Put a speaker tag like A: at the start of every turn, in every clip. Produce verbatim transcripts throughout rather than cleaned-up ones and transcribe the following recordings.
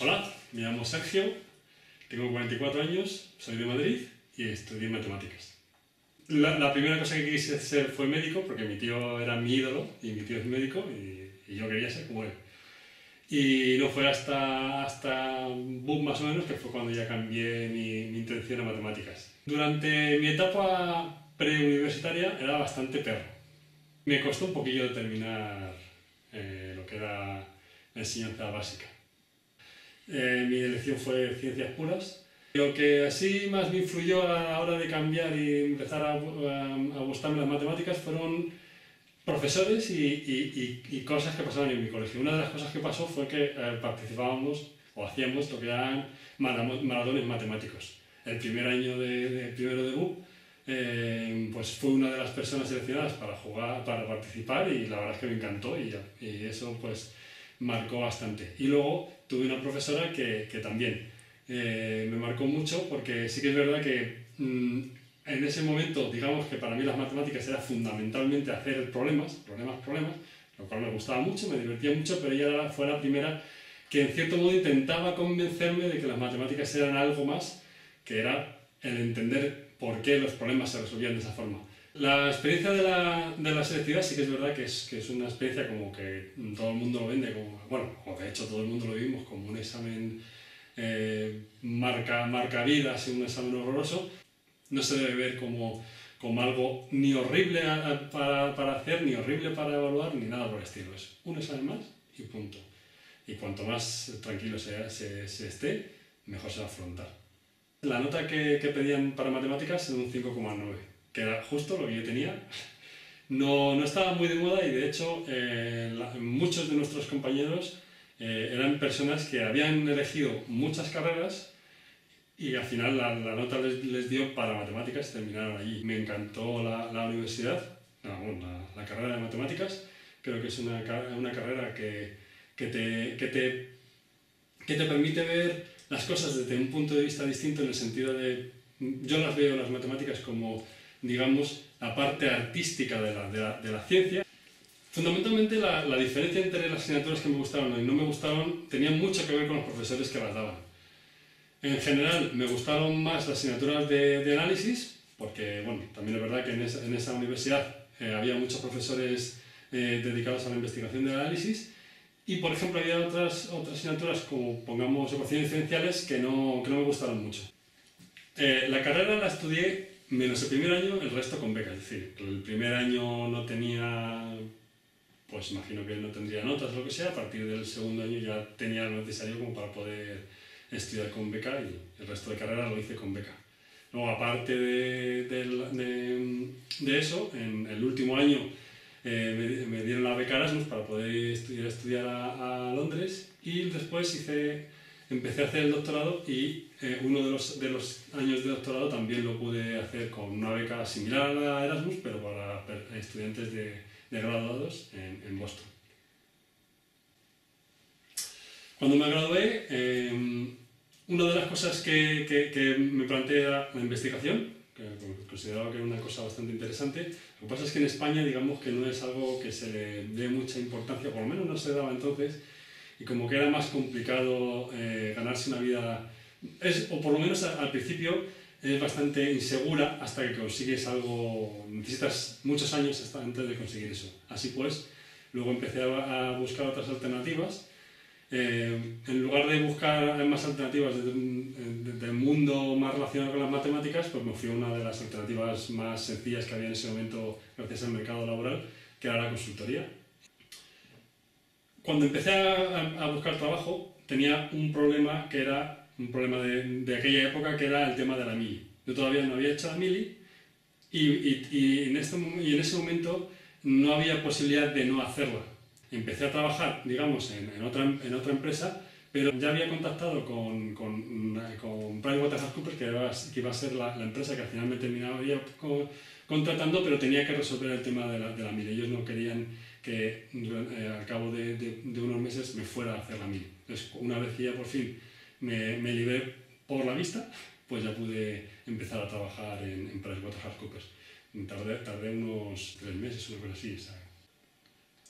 A: Hola, me llamo Sergio, tengo cuarenta y cuatro años, soy de Madrid y estudié matemáticas. La, la primera cosa que quise ser fue médico, porque mi tío era mi ídolo y mi tío es médico y, y yo quería ser como él. Y no fue hasta, hasta boom más o menos que fue cuando ya cambié mi, mi intención a matemáticas. Durante mi etapa preuniversitaria era bastante perro. Me costó un poquillo determinar eh, lo que era la enseñanza básica. Eh, mi elección fue ciencias puras. Lo que así más me influyó a la hora de cambiar y empezar a, a, a gustarme las matemáticas fueron profesores y, y, y, y cosas que pasaban en mi colegio. Una de las cosas que pasó fue que eh, participábamos o hacíamos lo que eran maratones matemáticos. El primer año de, de primero de B U P eh, pues fue una de las personas seleccionadas para jugar, para participar y la verdad es que me encantó y, y eso pues marcó bastante. Y luego tuve una profesora que, que también eh, me marcó mucho porque sí que es verdad que mmm, en ese momento, digamos que para mí las matemáticas era fundamentalmente hacer problemas, problemas, problemas, lo cual me gustaba mucho, me divertía mucho, pero ella fue la primera que en cierto modo intentaba convencerme de que las matemáticas eran algo más, que era el entender por qué los problemas se resolvían de esa forma. La experiencia de la, de la selectividad sí que es verdad que es, que es una experiencia como que todo el mundo lo vende, como, bueno, o de hecho todo el mundo lo vivimos como un examen eh, marca, marca vidas y un examen horroroso. No se debe ver como, como algo ni horrible a, a, para, para hacer, ni horrible para evaluar, ni nada por el estilo. Es un examen más y punto. Y cuanto más tranquilo se, se, se esté, mejor se va a afrontar. La nota que, que pedían para matemáticas era un cinco coma nueve, que era justo lo que yo tenía. No, no estaba muy de moda y de hecho eh, la, muchos de nuestros compañeros eh, eran personas que habían elegido muchas carreras y al final la, la nota les, les dio para matemáticas, terminaron allí. Me encantó la, la universidad, no, bueno, la, la carrera de matemáticas. Creo que es una, una carrera que, que, te, que, te, que te permite ver las cosas desde un punto de vista distinto, en el sentido de, yo las veo las matemáticas como, digamos, la parte artística de la, de la, de la ciencia. Fundamentalmente la, la diferencia entre las asignaturas que me gustaron y no me gustaron tenía mucho que ver con los profesores que las daban. En general me gustaron más las asignaturas de, de análisis, porque bueno, también es verdad que en esa, en esa universidad eh, había muchos profesores eh, dedicados a la investigación de análisis y por ejemplo había otras, otras asignaturas como pongamos ecuaciones diferenciales que no, que no me gustaron mucho. Eh, la carrera la estudié menos el primer año, el resto con beca, es decir, el primer año no tenía, pues imagino que no tendría notas o lo que sea, a partir del segundo año ya tenía lo necesario como para poder estudiar con beca y el resto de carrera lo hice con beca. Luego, aparte de, de, de, de eso, en el último año eh, me, me dieron la beca Erasmus para poder estudiar, estudiar a, a Londres y después hice, empecé a hacer el doctorado y eh, uno de los, de los años de doctorado también lo pude hacer con una beca similar a la Erasmus, pero para estudiantes de, de graduados en, en Boston. Cuando me gradué, eh, una de las cosas que, que, que me planteé era la investigación, que consideraba que era una cosa bastante interesante. Lo que pasa es que en España, digamos que no es algo que se le dé mucha importancia, por lo menos no se daba entonces, y como que era más complicado eh, ganarse una vida, es, o por lo menos al principio es bastante insegura hasta que consigues algo, necesitas muchos años hasta antes de conseguir eso. Así pues, luego empecé a, a buscar otras alternativas. Eh, en lugar de buscar más alternativas desde el mundo más relacionado con las matemáticas, pues me fui a una de las alternativas más sencillas que había en ese momento gracias al mercado laboral, que era la consultoría. Cuando empecé a, a buscar trabajo tenía un problema que era un problema de, de aquella época, que era el tema de la mili. Yo todavía no había hecho la mili y, y, y, en este, y en ese momento no había posibilidad de no hacerla. Empecé a trabajar, digamos, en, en, otra, en otra empresa, pero ya había contactado con, con, con PricewaterhouseCoopers, que, que iba a ser la, la empresa que al final me terminaría con, contratando, pero tenía que resolver el tema de la, de la mili. Ellos no querían que eh, al cabo de, de, de unos meses me fuera a hacer la mili. Entonces, una vez que ya por fin me, me libré por la vista, pues ya pude empezar a trabajar en, en PricewaterhouseCoopers. Tardé, tardé unos tres meses, una cosa así, ¿sabes?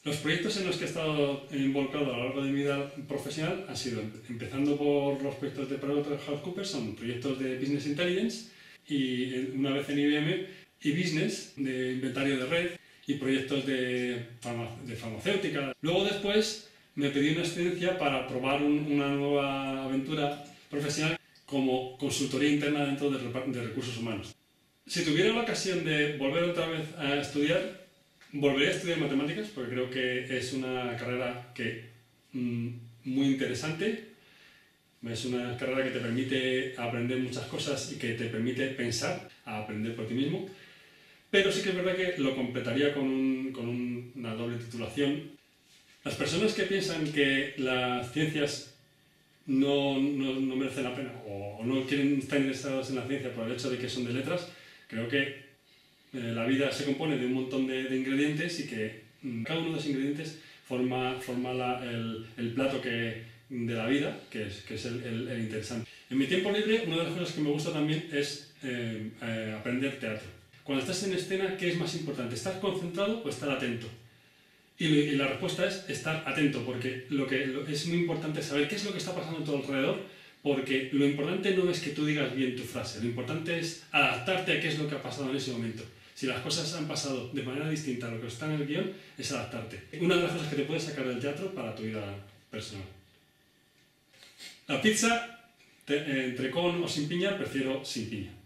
A: Los proyectos en los que he estado involucrado a lo largo de mi vida profesional han sido, empezando por los proyectos de PricewaterhouseCoopers, son proyectos de Business Intelligence, y una vez en I B M, y Business, de inventario de red, y proyectos de, farma, de farmacéutica. Luego después me pedí una excedencia para probar un, una nueva aventura profesional como consultoría interna dentro de, de recursos humanos. Si tuviera la ocasión de volver otra vez a estudiar, volvería a estudiar matemáticas porque creo que es una carrera que, mmm, muy interesante. Es una carrera que te permite aprender muchas cosas y que te permite pensar, a aprender por ti mismo. Pero sí que es verdad que lo completaría con, un, con un, una doble titulación. Las personas que piensan que las ciencias no, no, no merecen la pena o, o no quieren estar interesados en la ciencia por el hecho de que son de letras, creo que eh, la vida se compone de un montón de, de ingredientes y que mm, cada uno de esos ingredientes forma, forma la, el, el plato que, de la vida, que es, que es el, el, el interesante. En mi tiempo libre, una de las cosas que me gusta también es eh, eh, aprender teatro. Cuando estás en escena, ¿qué es más importante? ¿Estar concentrado o estar atento? Y, y la respuesta es estar atento, porque lo que lo, es muy importante saber qué es lo que está pasando a tu alrededor, porque lo importante no es que tú digas bien tu frase, lo importante es adaptarte a qué es lo que ha pasado en ese momento. Si las cosas han pasado de manera distinta a lo que está en el guión, es adaptarte. Una de las cosas que te puedes sacar del teatro para tu vida personal. La pizza, te, entre con o sin piña, prefiero sin piña.